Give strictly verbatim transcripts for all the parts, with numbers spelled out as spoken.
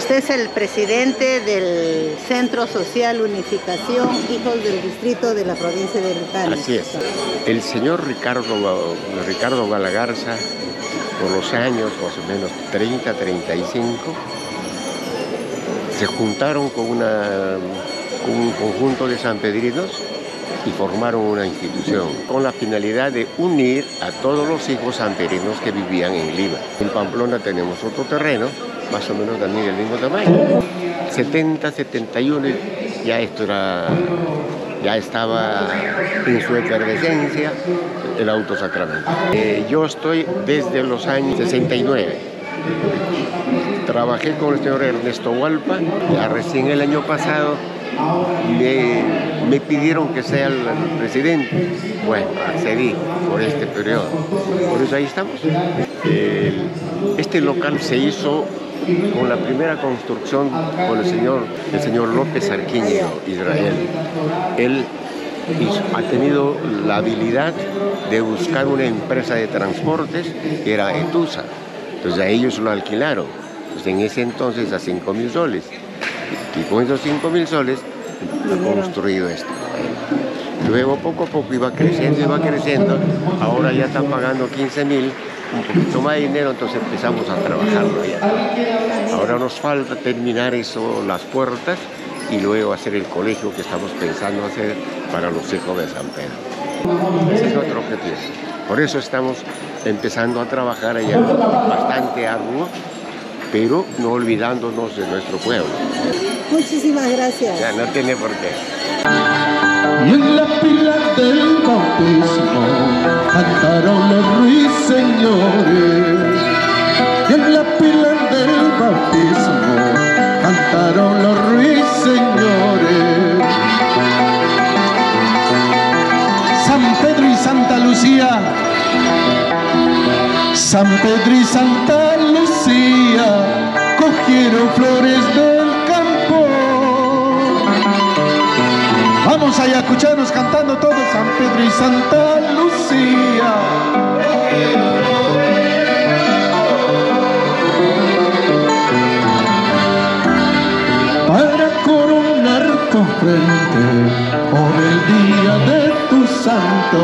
Usted es el presidente del Centro Social Unificación Hijos del Distrito de la provincia de Lucanes. Así es. El señor Ricardo, Ricardo Galagarza, por los años más o menos treinta, treinta y cinco, se juntaron con, una, con un conjunto de sanpedrinos y formaron una institución con la finalidad de unir a todos los hijos sanpedrinos que vivían en Lima. En Pamplona tenemos otro terreno, más o menos también del mismo tamaño. setenta, setenta y uno, ya esto era, ya estaba en su efervescencia el autosacramento. Eh, yo estoy desde los años sesenta y nueve. Trabajé con el señor Ernesto Hualpa, ya recién el año pasado me, me pidieron que sea el presidente. Bueno, accedí por este periodo. Por eso ahí estamos. El, este local se hizo con la primera construcción con el señor, el señor López Arquiño, Israel. Él hizo, ha tenido la habilidad de buscar una empresa de transportes que era Etusa. Entonces a ellos lo alquilaron. Entonces, en ese entonces a cinco mil soles. Y con esos cinco mil soles ha construido esto. Luego poco a poco iba creciendo, iba creciendo. Ahora ya están pagando quince mil, un poquito más de dinero, entonces empezamos a trabajarlo ya. Ahora nos falta terminar eso, las puertas, y luego hacer el colegio que estamos pensando hacer para los hijos de San Pedro. Ese es nuestro objetivo. Por eso estamos empezando a trabajar allá, bastante arduo, pero no olvidándonos de nuestro pueblo. Muchísimas gracias. Ya no tiene por qué. Y en la pila del bautismo cantaron los ruiseñores. Y en la pila del bautismo cantaron los ruiseñores. San Pedro y Santa Lucía, San Pedro y Santa Lucía cogieron flores del campo. Vamos a escucharnos cantando todos San Pedro y Santa Lucía. Para coronar tu frente por el día de tu santo.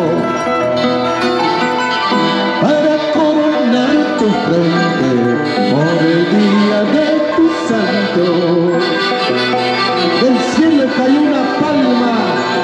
Para coronar tu frente por el día de tu santo. Del cielo cayó una palma.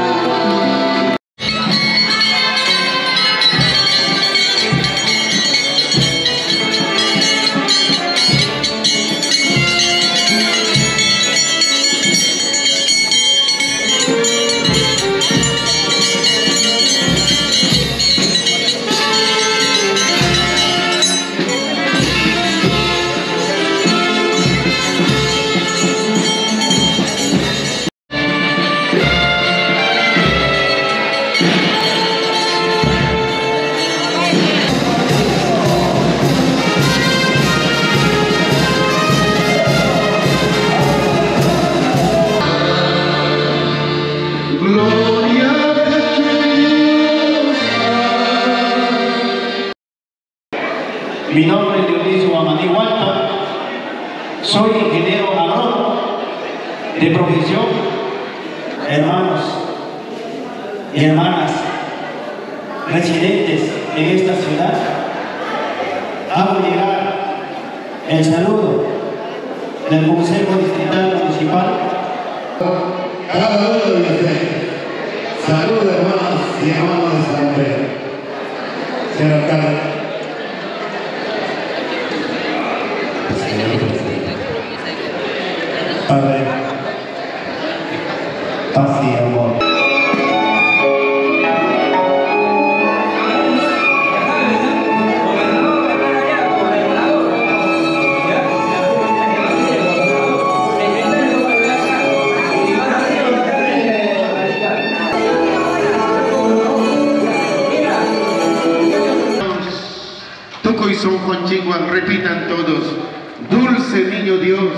Mi nombre es Dionisio Amaní Hualpa, soy ingeniero agrónomo de profesión. Hermanos y hermanas residentes en esta ciudad, hago llegar el saludo del Consejo Distrital Municipal. Cada uno de ustedes, saludos hermanos y hermanos de San Pedro. Señor alcalde. Padre, paz y amor. Toco y son Juan Chiguan, repitan todos. Dulce niño Dios.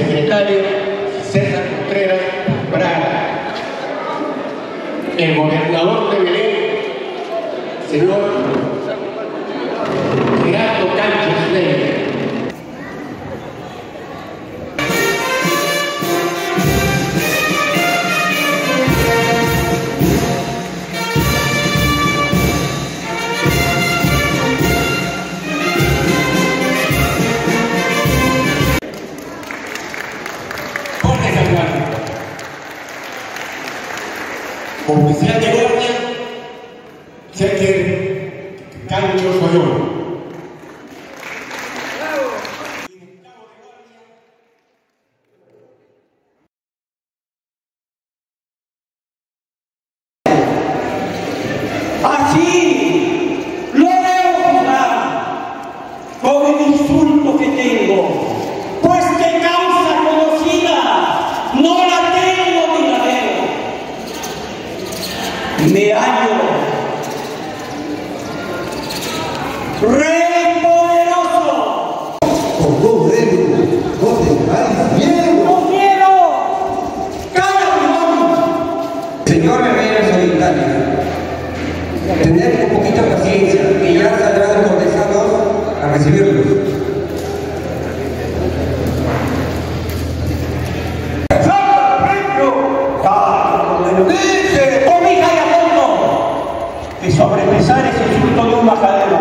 secretario César Contreras Braga, el gobernador de Belén, señor Gerardo Canchos Ley. Oficial de guardia, Sergio Cancho Soyón. Así lo debo juzgar por el insulto que tengo, pues de causa conocida no la tengo ni la veo. Me hallo rey poderoso. Por todo ello, no tengáis miedo. ¡No quiero! ¡Cada Señor Herrera Solitaria, tener un poquito de paciencia, que ya saldrán los cortesanos a recibirlos. Que sobrepesar ese insulto de un majadero,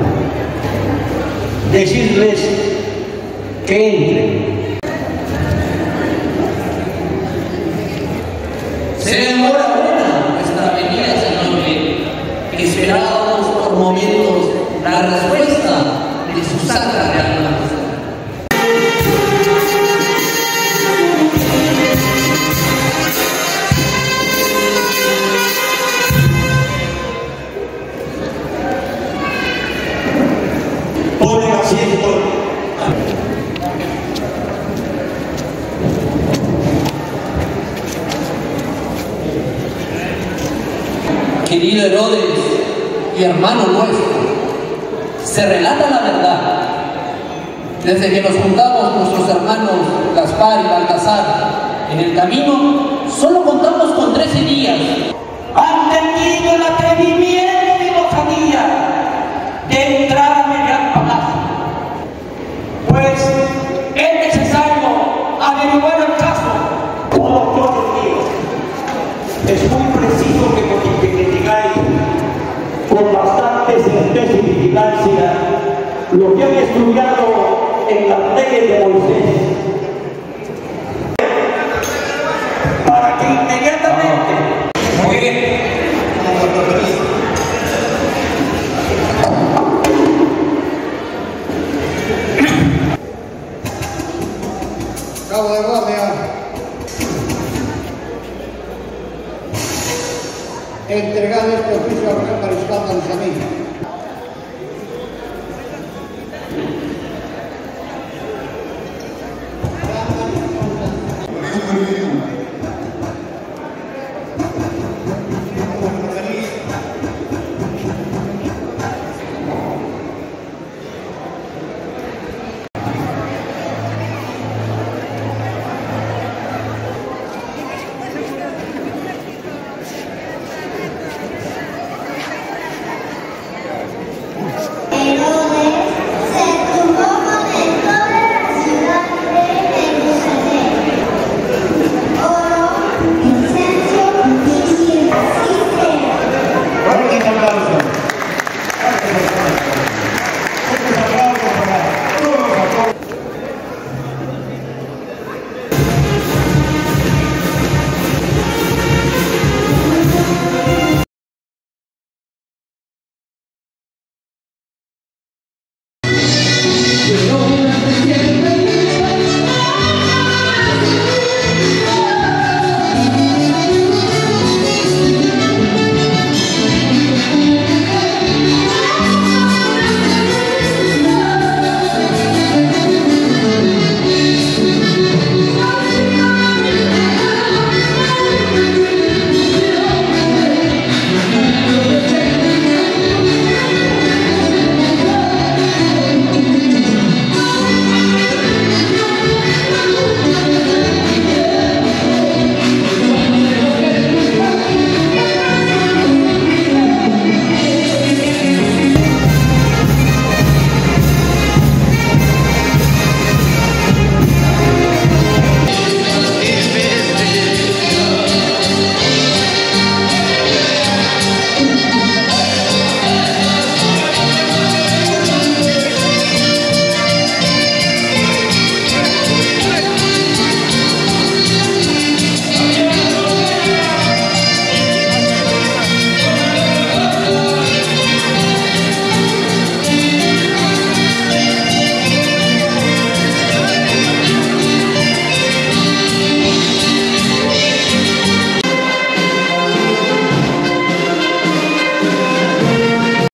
decirles que entren. Se enhorabuena nuestra venida, señor rey. Esperábamos por momentos la respuesta de su sacra real majestad. Ponen asiento. Querido Herodes y hermano nuestro, se relata la verdad. Desde que nos juntamos nuestros hermanos Gaspar y Baltasar en el camino, solo contamos con trece días. Han tenido el atrevimiento y lozanía de entrar a mi gran palacio, pues es necesario averiguar el caso. Oh, Dios mío, es muy preciso que nos investigáis con bastante certeza y vigilancia lo que han estudiado en las leyes de Moisés, para que inmediatamente... Muy bien. Cabo de guardia. Entregado este oficio al rey mariscal de Alzamín. Gracias.